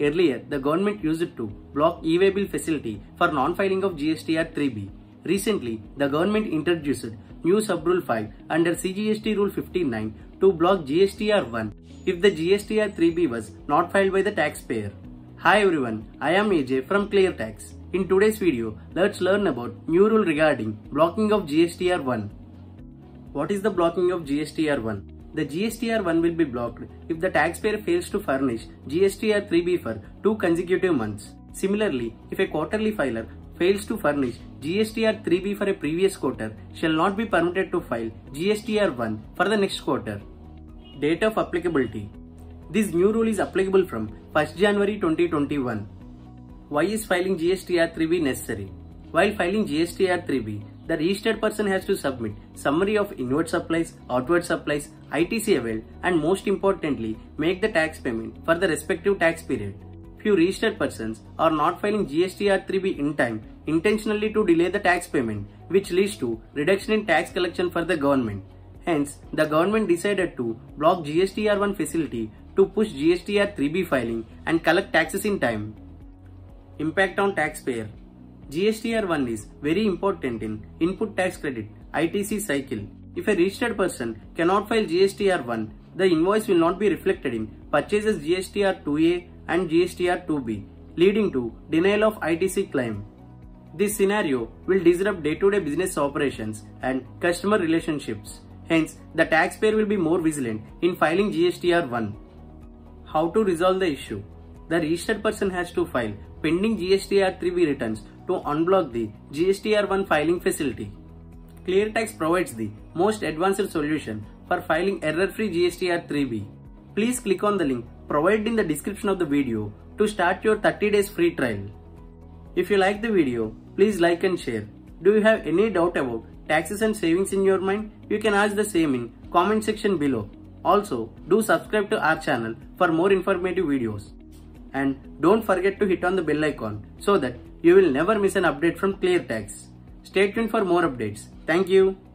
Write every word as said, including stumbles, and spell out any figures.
Earlier, the government used it to block e-way bill facility for non-filing of G S T R three B. Recently, the government introduced new sub-rule five under C G S T Rule fifty-nine to block G S T R one if the G S T R three B was not filed by the taxpayer. Hi everyone, I am A J from ClearTax. In today's video, let's learn about new rule regarding blocking of G S T R one. What is the blocking of G S T R one? The G S T R one will be blocked if the taxpayer fails to furnish G S T R three B for two consecutive months. Similarly, if a quarterly filer fails to furnish G S T R three B for a previous quarter, shall not be permitted to file G S T R one for the next quarter. Date of applicability. This new rule is applicable from first January twenty twenty-one. Why is filing G S T R three B necessary? While filing G S T R three B, the registered person has to submit summary of inward supplies, outward supplies, I T C availed, and most importantly, make the tax payment for the respective tax period. Few registered persons are not filing G S T R three B in time intentionally to delay the tax payment, which leads to reduction in tax collection for the government. Hence, the government decided to block G S T R one facility to push G S T R three B filing and collect taxes in time. Impact on taxpayer. G S T R one is very important in input tax credit I T C cycle. If a registered person cannot file G S T R one, the invoice will not be reflected in purchases G S T R two A and G S T R two B, leading to denial of I T C claim. This scenario will disrupt day-to-day business operations and customer relationships. Hence, the taxpayer will be more vigilant in filing G S T R one. How to resolve the issue? The registered person has to file pending G S T R three B returns to unblock the G S T R one filing facility. ClearTax provides the most advanced solution for filing error-free G S T R three B. Please click on the link provided in the description of the video to start your thirty days free trial. If you like the video, please like and share. Do you have any doubt about taxes and savings in your mind? You can ask the same in comment section below. Also, do subscribe to our channel for more informative videos. And don't forget to hit on the bell icon so that you will never miss an update from ClearTax. Stay tuned for more updates. Thank you.